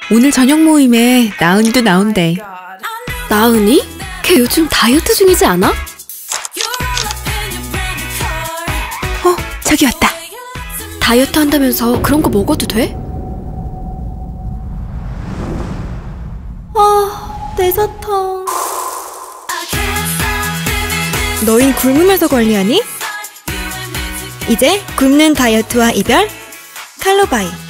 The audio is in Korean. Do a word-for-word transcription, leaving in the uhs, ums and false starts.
오늘 저녁 모임에 나은이도 나온대. 나은이? 걔 요즘 다이어트 중이지 않아? 어, 저기 왔다. 다이어트 한다면서 그런 거 먹어도 돼? 아, 내 사탕. 너흰 굶으면서 관리하니? 이제 굶는 다이어트와 이별 칼로바이.